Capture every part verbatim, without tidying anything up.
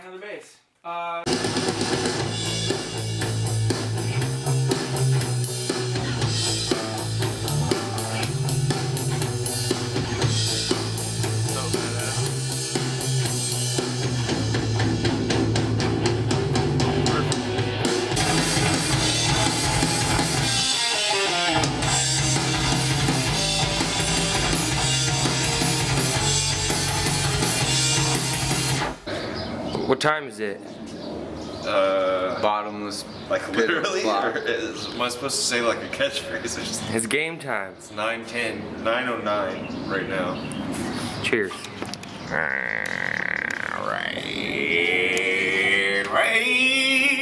on the bass. Uh... What time is it? Uh, Bottomless. like literally? Or is, am I supposed to say like a catchphrase? It's, just, It's game time. it's nine ten, nine oh nine right now. Cheers. Right, right.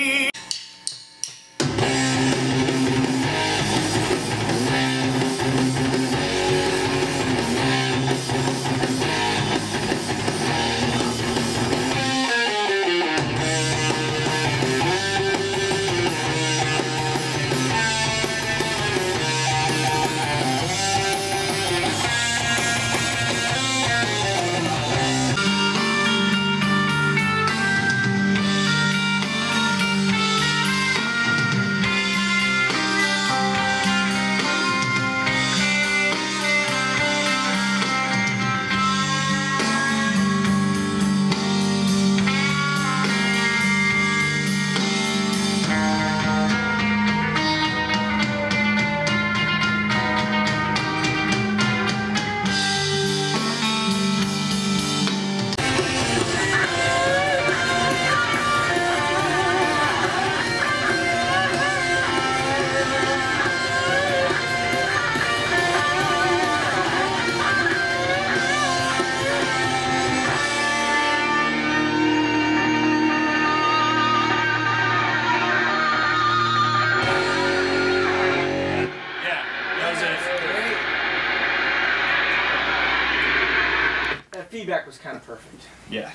Feedback was kind of perfect. Yeah.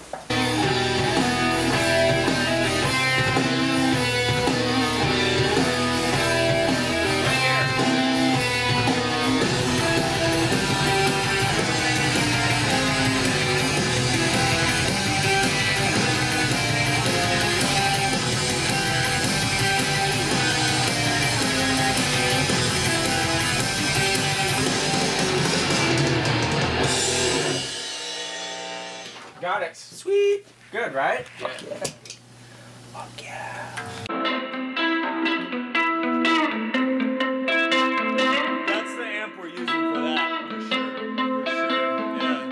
Got it. Sweet. Good, right? Yeah. Fuck yeah. Fuck yeah. That's the amp we're using for that, for sure. For sure, yeah.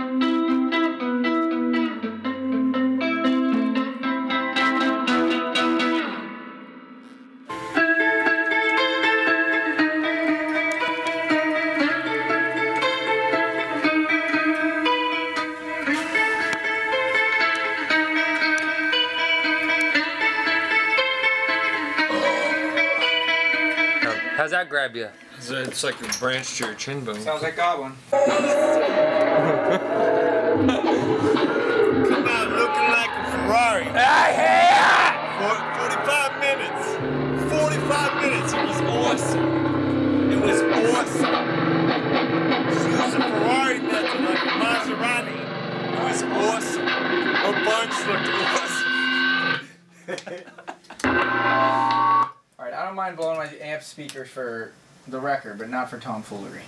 How's that grab you? It's like a branch to your chin bone. Sounds like Goblin. Come out looking like a Ferrari. For forty-five minutes. forty-five minutes. It was awesome. It was awesome. She used a Ferrari method like a Maserati. It was awesome. Her bunch looked awesome. Alright, I don't mind blowing my amp speakers for the record, but not for tomfoolery.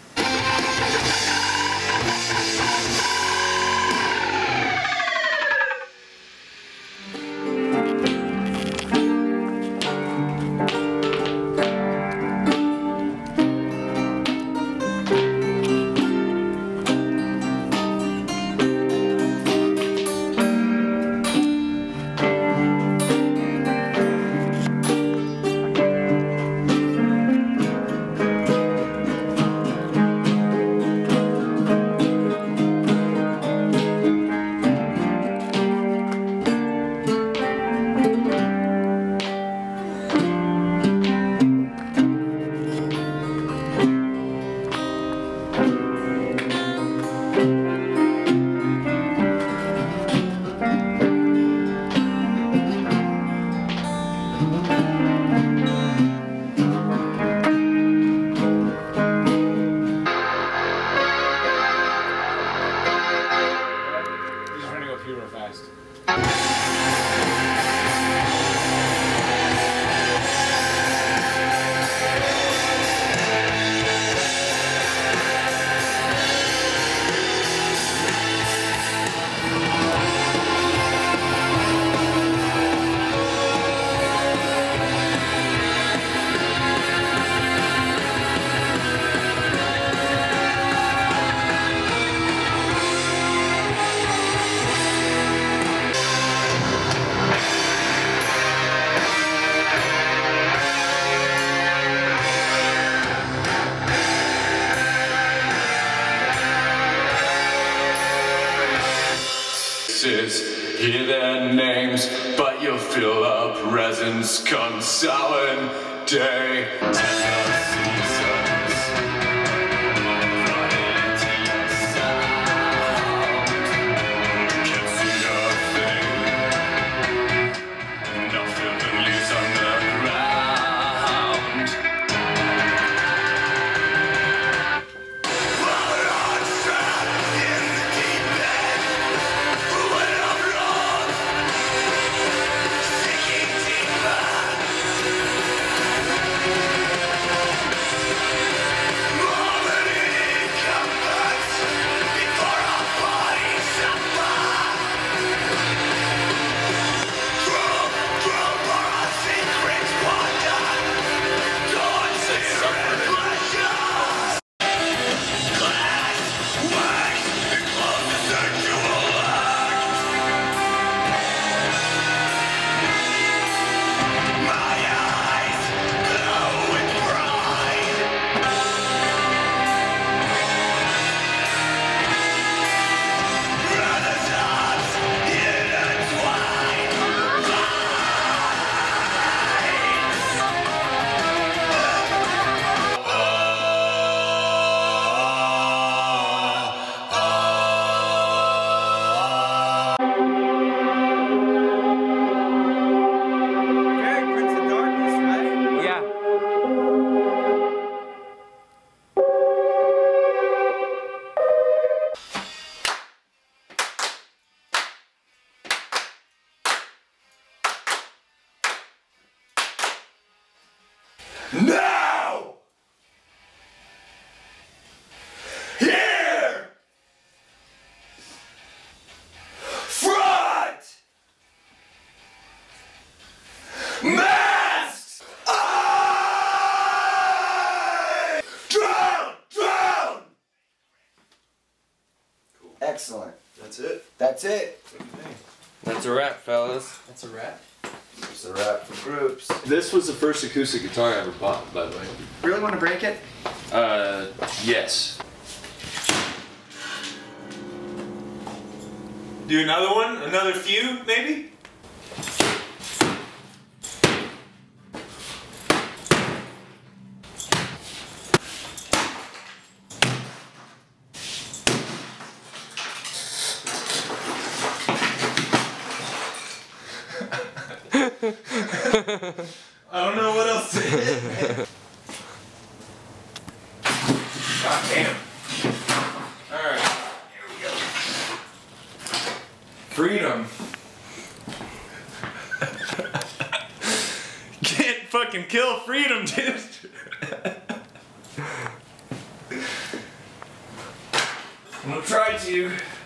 hear their names, but you'll feel a presence consoling day. Ten seasons, variety sound. Can't see nothing, nothing but leaves on the ground. While I'm trapped in the deep end, when I'm lost, sinking deeper. More than incumbents before our bodies suffer. True, true for our secrets wander. God's spirit pleasure. Glass, wax, and close the sexual act. My eyes glow with pride. Renaissance intertwined. Very Prince of Darkness, right? Yeah. Now! Here! Front! Masks! I! Drown! Drown! Excellent. That's it. That's it. That's a wrap, fellas. That's a wrap. It's a wrap for groups. This was the first acoustic guitar I ever bought, by the way. Really want to break it? Uh, yes. Do another one? Another few, maybe? I don't know what else to hit. God damn. Alright. Here we go. Freedom. Can't fucking kill freedom, dude. I'm gonna try to.